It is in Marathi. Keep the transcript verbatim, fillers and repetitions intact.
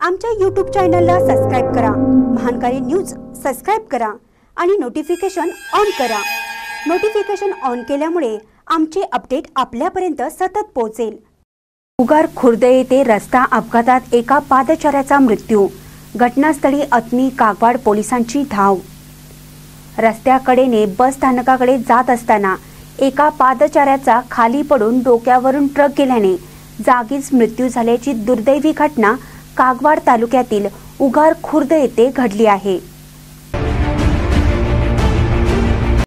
आमच्या यूट्यूब चॅनलला सबस्क्राइब करा, महानकारी न्यूज सबस्क्राइब करा आणि नोटिफिकेशन ऑन करा। नोटिफिकेशन ऑन केल्यामुळे आमचे अपडेट आपल्यापर्यंत सतत पोहोचेल। उगार खुर्द येथे रस्ता अपघातात एका पादचाऱ्याचा मृत्यू। घटनास्थळी अथनी कागवाड पोलिसांची धाव। रस्त्याकडेने बस स्थानकाकडे जात असताना एका पादचाऱ्याचा खाली पडून डोक्यावरून ट्रक गेल्याने जागीच मृत्यू झाल्याची दुर्दैवी घटना कागवाड तालुक्यातील उगार खुर्द येथे घडली आहे।